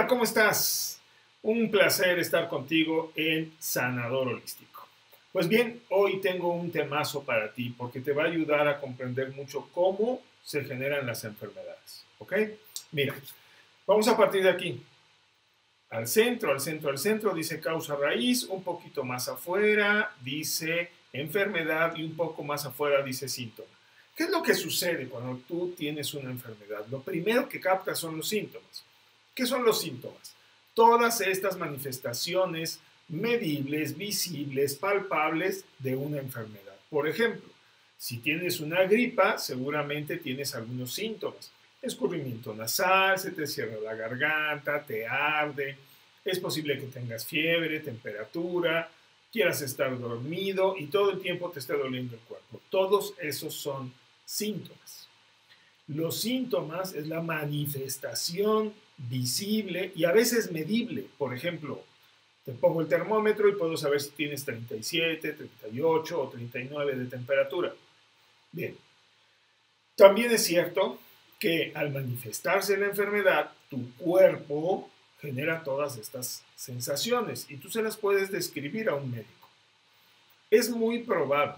Hola, ¿cómo estás? Un placer estar contigo en Sanador Holístico. Pues bien, hoy tengo un temazo para ti porque te va a ayudar a comprender mucho cómo se generan las enfermedades. ¿Ok? Mira, vamos a partir de aquí. Al centro, al centro, al centro dice causa raíz, un poquito más afuera dice enfermedad y un poco más afuera dice síntoma. ¿Qué es lo que sucede cuando tú tienes una enfermedad? Lo primero que captas son los síntomas. ¿Qué son los síntomas? Todas estas manifestaciones medibles, visibles, palpables de una enfermedad. Por ejemplo, si tienes una gripa, seguramente tienes algunos síntomas. Escurrimiento nasal, se te cierra la garganta, te arde, es posible que tengas fiebre, temperatura, quieras estar dormido y todo el tiempo te esté doliendo el cuerpo. Todos esos son síntomas. Los síntomas es la manifestación visible y a veces medible. Por ejemplo, te pongo el termómetro y puedo saber si tienes 37, 38 o 39 de temperatura. Bien. También es cierto que al manifestarse la enfermedad, tu cuerpo genera todas estas sensaciones y tú se las puedes describir a un médico. Es muy probable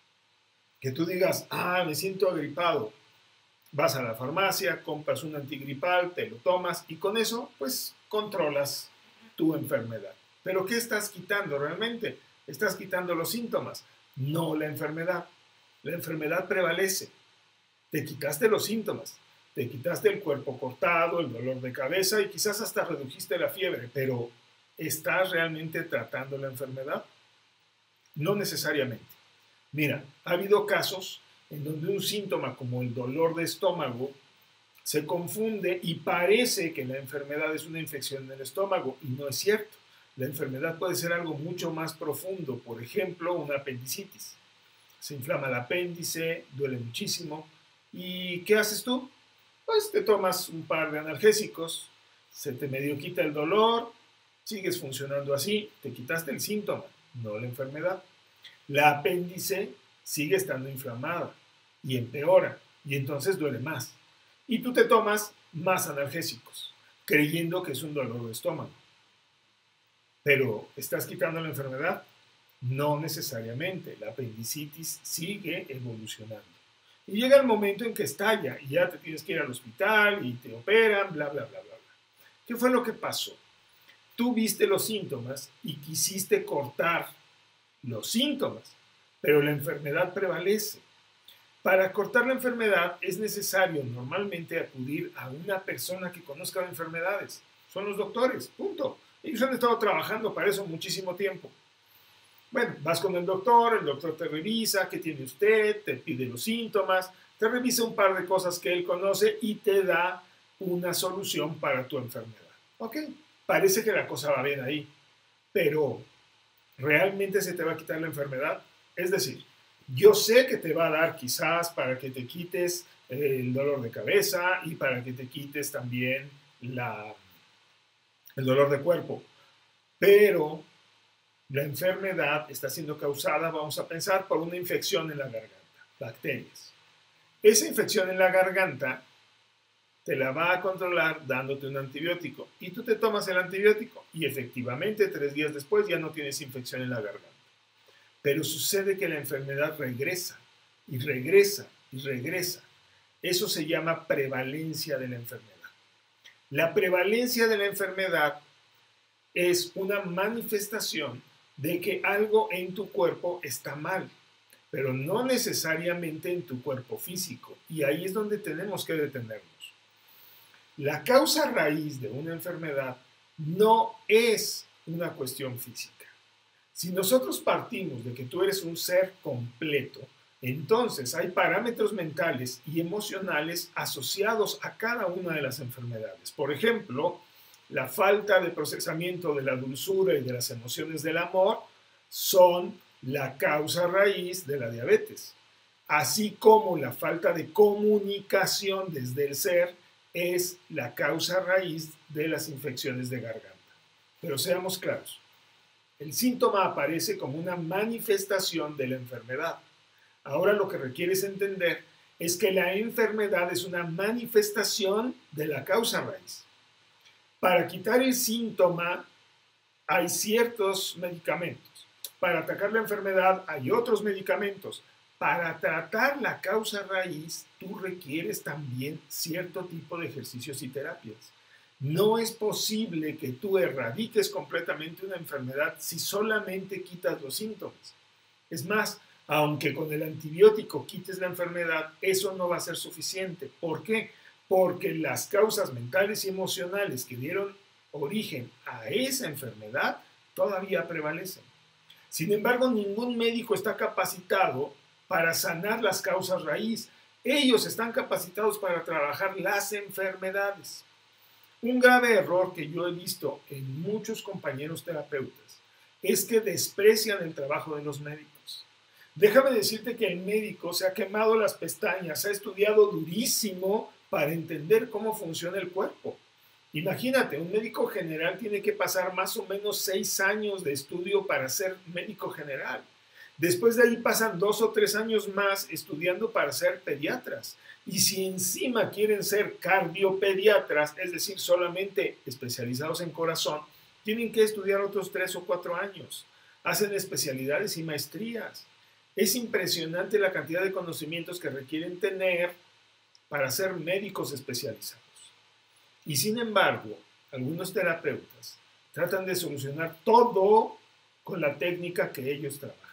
que tú digas, me siento agripado. Vas a la farmacia, compras un antigripal, te lo tomas y con eso, pues, controlas tu enfermedad. Pero ¿qué estás quitando realmente? Estás quitando los síntomas, no la enfermedad. La enfermedad prevalece. Te quitaste los síntomas, te quitaste el cuerpo cortado, el dolor de cabeza y quizás hasta redujiste la fiebre, pero ¿estás realmente tratando la enfermedad? No necesariamente. Mira, ha habido casos en donde un síntoma como el dolor de estómago se confunde y parece que la enfermedad es una infección en el estómago y no es cierto. La enfermedad puede ser algo mucho más profundo, por ejemplo, una apendicitis. Se inflama el apéndice, duele muchísimo. ¿Y qué haces tú? Pues te tomas un par de analgésicos, se te medio quita el dolor, sigues funcionando así, te quitaste el síntoma, no la enfermedad. La apéndice sigue estando inflamada y empeora y entonces duele más. Y tú te tomas más analgésicos, creyendo que es un dolor de estómago. Pero ¿estás quitando la enfermedad? No necesariamente. La apendicitis sigue evolucionando. Y llega el momento en que estalla y ya te tienes que ir al hospital y te operan, bla, bla, bla, bla, bla. ¿Qué fue lo que pasó? Tú viste los síntomas y quisiste cortar los síntomas, pero la enfermedad prevalece. Para cortar la enfermedad es necesario normalmente acudir a una persona que conozca de enfermedades. Son los doctores, punto. Ellos han estado trabajando para eso muchísimo tiempo. Bueno, vas con el doctor te revisa, qué tiene usted, te pide los síntomas, te revisa un par de cosas que él conoce y te da una solución para tu enfermedad. ¿Ok? Parece que la cosa va bien ahí, pero ¿realmente se te va a quitar la enfermedad? Es decir, yo sé que te va a dar quizás para que te quites el dolor de cabeza y para que te quites también el dolor de cuerpo, pero la enfermedad está siendo causada, vamos a pensar, por una infección en la garganta, bacterias. Esa infección en la garganta te la va a controlar dándote un antibiótico y tú te tomas el antibiótico y efectivamente 3 días después ya no tienes infección en la garganta. Pero sucede que la enfermedad regresa y regresa y regresa. Eso se llama prevalencia de la enfermedad. La prevalencia de la enfermedad es una manifestación de que algo en tu cuerpo está mal, pero no necesariamente en tu cuerpo físico. Y ahí es donde tenemos que detenernos. La causa raíz de una enfermedad no es una cuestión física. Si nosotros partimos de que tú eres un ser completo, entonces hay parámetros mentales y emocionales asociados a cada una de las enfermedades. Por ejemplo, la falta de procesamiento de la dulzura y de las emociones del amor son la causa raíz de la diabetes, así como la falta de comunicación desde el ser es la causa raíz de las infecciones de garganta. Pero seamos claros, el síntoma aparece como una manifestación de la enfermedad. Ahora lo que requieres entender es que la enfermedad es una manifestación de la causa raíz. Para quitar el síntoma hay ciertos medicamentos. Para atacar la enfermedad hay otros medicamentos. Para tratar la causa raíz, tú requieres también cierto tipo de ejercicios y terapias. No es posible que tú erradiques completamente una enfermedad si solamente quitas los síntomas. Es más, aunque con el antibiótico quites la enfermedad, eso no va a ser suficiente. ¿Por qué? Porque las causas mentales y emocionales que dieron origen a esa enfermedad todavía prevalecen. Sin embargo, ningún médico está capacitado para sanar las causas raíz. Ellos están capacitados para trabajar las enfermedades. Un grave error que yo he visto en muchos compañeros terapeutas es que desprecian el trabajo de los médicos. Déjame decirte que el médico se ha quemado las pestañas, ha estudiado durísimo para entender cómo funciona el cuerpo. Imagínate, un médico general tiene que pasar más o menos 6 años de estudio para ser médico general. Después de ahí pasan 2 o 3 años más estudiando para ser pediatras. Y si encima quieren ser cardiopediatras, es decir, solamente especializados en corazón, tienen que estudiar otros 3 o 4 años. Hacen especialidades y maestrías. Es impresionante la cantidad de conocimientos que requieren tener para ser médicos especializados. Y sin embargo, algunos terapeutas tratan de solucionar todo con la técnica que ellos trabajan.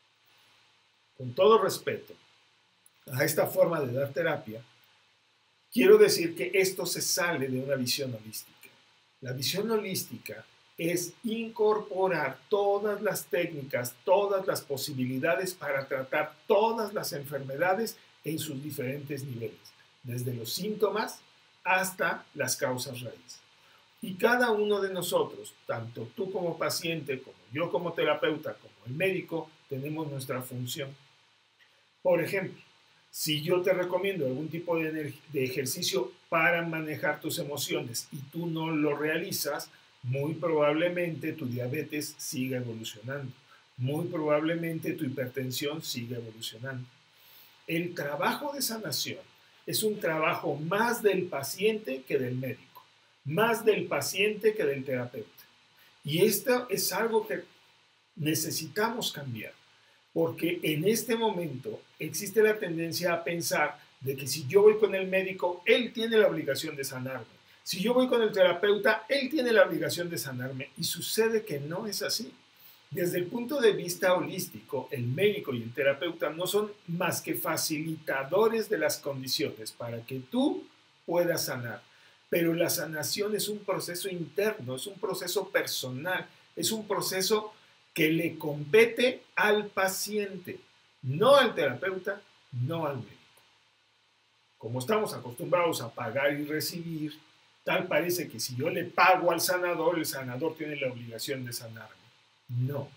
Con todo respeto a esta forma de dar terapia, quiero decir que esto se sale de una visión holística. La visión holística es incorporar todas las técnicas, todas las posibilidades para tratar todas las enfermedades en sus diferentes niveles, desde los síntomas hasta las causas raíz. Y cada uno de nosotros, tanto tú como paciente, como yo como terapeuta, como el médico, tenemos nuestra función. Por ejemplo, si yo te recomiendo algún tipo de ejercicio para manejar tus emociones y tú no lo realizas, muy probablemente tu diabetes siga evolucionando. Muy probablemente tu hipertensión siga evolucionando. El trabajo de sanación es un trabajo más del paciente que del médico, más del paciente que del terapeuta. Y esto es algo que necesitamos cambiar, porque en este momento existe la tendencia a pensar de que si yo voy con el médico, él tiene la obligación de sanarme. Si yo voy con el terapeuta, él tiene la obligación de sanarme. Y sucede que no es así. Desde el punto de vista holístico, el médico y el terapeuta no son más que facilitadores de las condiciones para que tú puedas sanar. Pero la sanación es un proceso interno, es un proceso personal, es un proceso que le compete al paciente, no al terapeuta, no al médico. Como estamos acostumbrados a pagar y recibir, tal parece que si yo le pago al sanador, el sanador tiene la obligación de sanarme. No.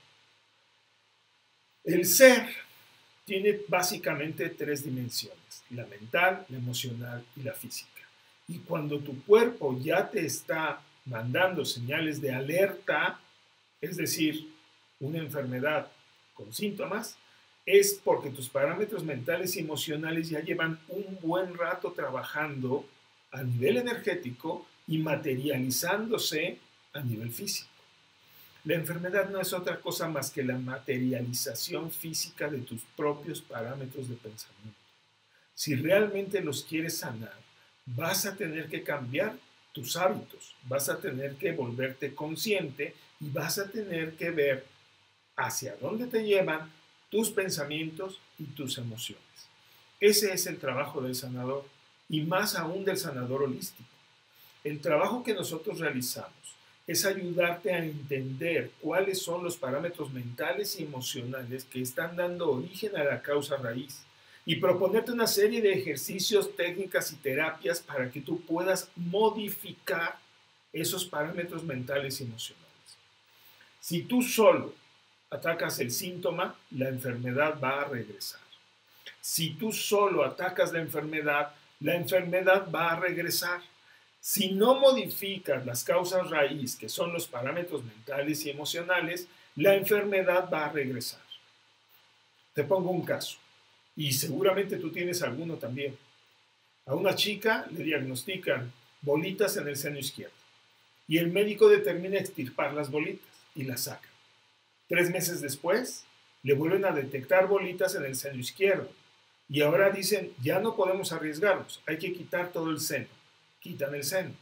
El ser tiene básicamente 3 dimensiones: la mental, la emocional y la física. Y cuando tu cuerpo ya te está mandando señales de alerta, es decir, una enfermedad con síntomas, es porque tus parámetros mentales y emocionales ya llevan un buen rato trabajando a nivel energético y materializándose a nivel físico. La enfermedad no es otra cosa más que la materialización física de tus propios parámetros de pensamiento. Si realmente los quieres sanar, vas a tener que cambiar tus hábitos, vas a tener que volverte consciente y vas a tener que ver hacia dónde te llevan tus pensamientos y tus emociones. Ese es el trabajo del sanador, y más aún del sanador holístico. El trabajo que nosotros realizamos es ayudarte a entender cuáles son los parámetros mentales y emocionales que están dando origen a la causa raíz y proponerte una serie de ejercicios, técnicas y terapias para que tú puedas modificar esos parámetros mentales y emocionales. Si tú solo atacas el síntoma, la enfermedad va a regresar. Si tú solo atacas la enfermedad va a regresar. Si no modificas las causas raíz, que son los parámetros mentales y emocionales, la enfermedad va a regresar. Te pongo un caso, y seguramente tú tienes alguno también. A una chica le diagnostican bolitas en el seno izquierdo. y el médico determina extirpar las bolitas y las saca. 3 meses después, le vuelven a detectar bolitas en el seno izquierdo y ahora dicen, ya no podemos arriesgarnos, hay que quitar todo el seno. Quitan el seno.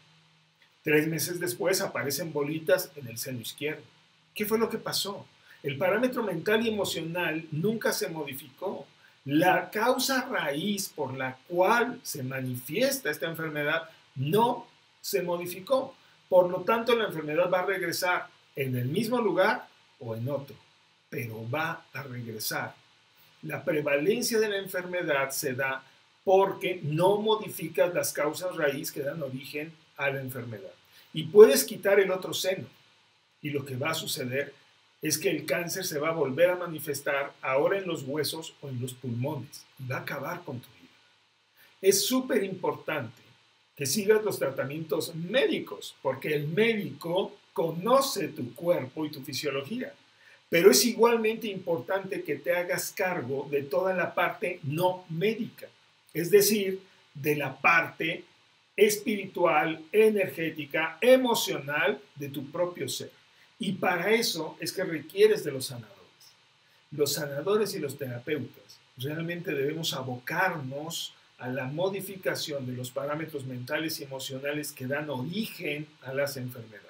3 meses después aparecen bolitas en el seno izquierdo. ¿Qué fue lo que pasó? El parámetro mental y emocional nunca se modificó. La causa raíz por la cual se manifiesta esta enfermedad no se modificó. Por lo tanto, la enfermedad va a regresar en el mismo lugar o en otro, pero va a regresar. La prevalencia de la enfermedad se da porque no modificas las causas raíz que dan origen a la enfermedad. Y puedes quitar el otro seno. Y lo que va a suceder es que el cáncer se va a volver a manifestar ahora en los huesos o en los pulmones y va a acabar con tu vida. Es súper importante que sigas los tratamientos médicos, porque el médico conoce tu cuerpo y tu fisiología. Pero es igualmente importante que te hagas cargo de toda la parte no médica, es decir, de la parte espiritual, energética, emocional de tu propio ser. Y para eso es que requieres de los sanadores. Los sanadores y los terapeutas realmente debemos abocarnos a la modificación de los parámetros mentales y emocionales que dan origen a las enfermedades.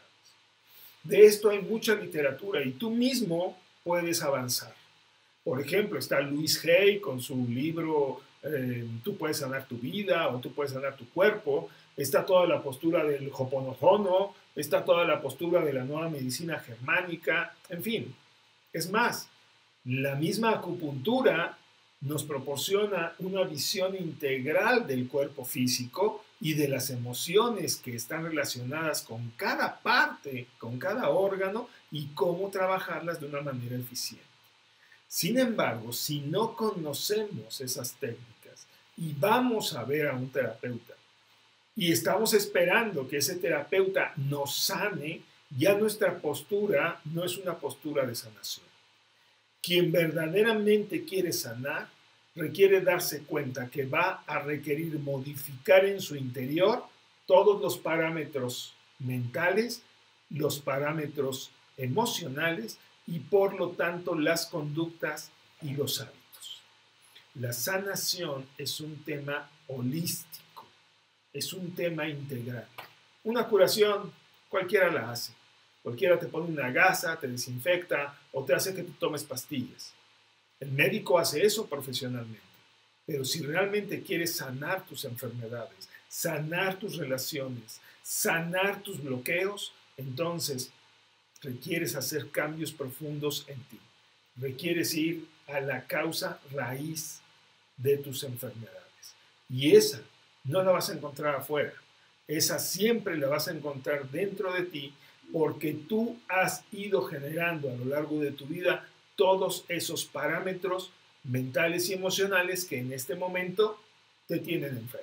De esto hay mucha literatura y tú mismo puedes avanzar. Por ejemplo, está Louise Hay con su libro Tú puedes sanar tu vida o tú puedes sanar tu cuerpo. Está toda la postura del Ho'oponopono, está toda la postura de la nueva medicina germánica, en fin. Es más, la misma acupuntura nos proporciona una visión integral del cuerpo físico y de las emociones que están relacionadas con cada parte, con cada órgano y cómo trabajarlas de una manera eficiente. Sin embargo, si no conocemos esas técnicas y vamos a ver a un terapeuta y estamos esperando que ese terapeuta nos sane, ya nuestra postura no es una postura de sanación. Quien verdaderamente quiere sanar requiere darse cuenta que va a requerir modificar en su interior todos los parámetros mentales, los parámetros emocionales y por lo tanto las conductas y los hábitos. La sanación es un tema holístico, es un tema integral. Una curación cualquiera la hace. Cualquiera te pone una gasa, te desinfecta o te hace que tú tomes pastillas. El médico hace eso profesionalmente. Pero si realmente quieres sanar tus enfermedades, sanar tus relaciones, sanar tus bloqueos, entonces requieres hacer cambios profundos en ti. Requieres ir a la causa raíz de tus enfermedades. Y esa no la vas a encontrar afuera. Esa siempre la vas a encontrar dentro de ti porque tú has ido generando a lo largo de tu vida todos esos parámetros mentales y emocionales que en este momento te tienen enfermo.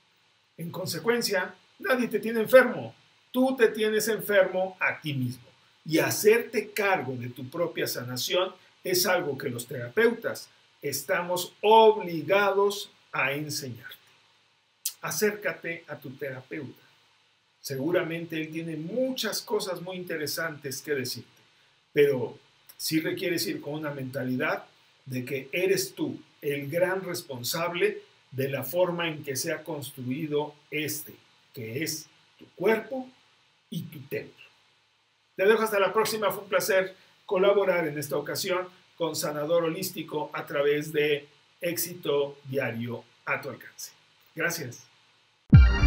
En consecuencia, nadie te tiene enfermo. Tú te tienes enfermo a ti mismo. Y hacerte cargo de tu propia sanación es algo que los terapeutas estamos obligados a enseñarte. Acércate a tu terapeuta. Seguramente él tiene muchas cosas muy interesantes que decirte, pero sí requieres ir con una mentalidad de que eres tú el gran responsable de la forma en que se ha construido que es tu cuerpo y tu templo. Te dejo hasta la próxima. Fue un placer colaborar en esta ocasión con Sanador Holístico a través de Éxito Diario a tu alcance. Gracias.